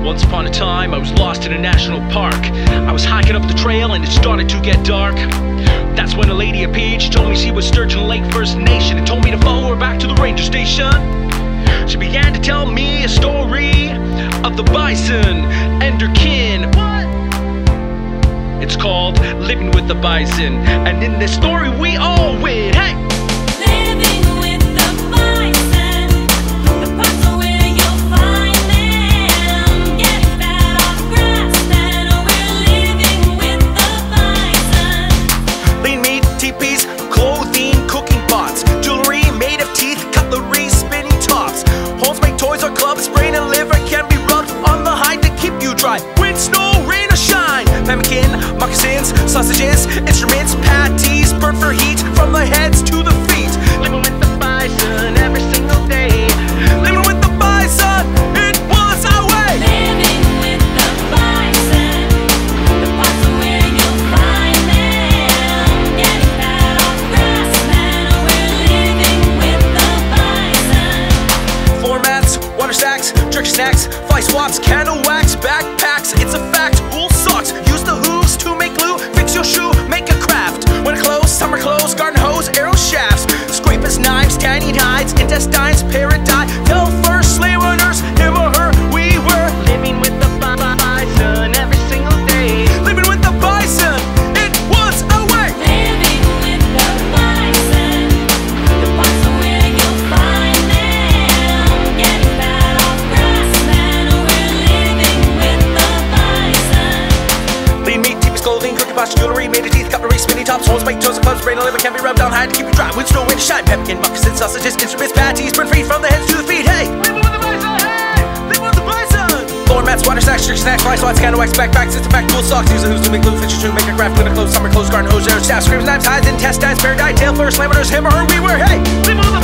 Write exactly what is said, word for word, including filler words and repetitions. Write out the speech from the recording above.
Once upon a time, I was lost in a national park. I was hiking up the trail and it started to get dark. That's when a lady appeared. She told me she was Sturgeon Lake First Nation and told me to follow her back to the ranger station. She began to tell me a story of the bison and her kin. What? It's called Living with the Bison, and in this story we all win. Hey! Wind, snow, rain or shine, pemmican, moccasins, sausages, instruments, patties, burnt for heat from the heads to the feet. Living with the bison every single day. Living with the bison, it was our way. Living with the bison, the parts are where you'll find them. Getting fat off grass, man, we're living with the bison. Floor mats, water stacks, jerky snacks, fly swaps, candle wax, backpacks, it's a fact, wool socks, use the hooves to make glue, fix your shoe, make a craft, winter clothes, summer clothes, garden hose, arrow shafts, scrapers, knives, tanning hides, intestines, parrot dye, tell first sleigh runners, him or her, we were living with the bison every single day, living with the bison, it was our way. Living with the bison, the parts are where you'll find them. Getting fat off grass, man, we're living with the bison. Lean meat, deepest clothing, cookie posture, jewelry, made of teeth, cutlery, spinny tops, horns, make toes, and clubs, brain, and liver can be rubbed on high to keep you dry. Wind, snow, wind, shine, pemmican, moccasins, sausages, instruments, patties, burnt free from the heads to the feet. Hey, living with the bison, hey, living with the bison. Floor mats, water stacks, jerky snacks, fly swats, candle wax, backpacks, it's a fact, wool socks, use the hooves to make glue, fix your shoe, make a craft, winter clothes, summer clothes, garden hose, arrow staff, screams, knives, hides, intestines, parrot dye, tail, fur, slammers, him or her, we were. Hey, living with the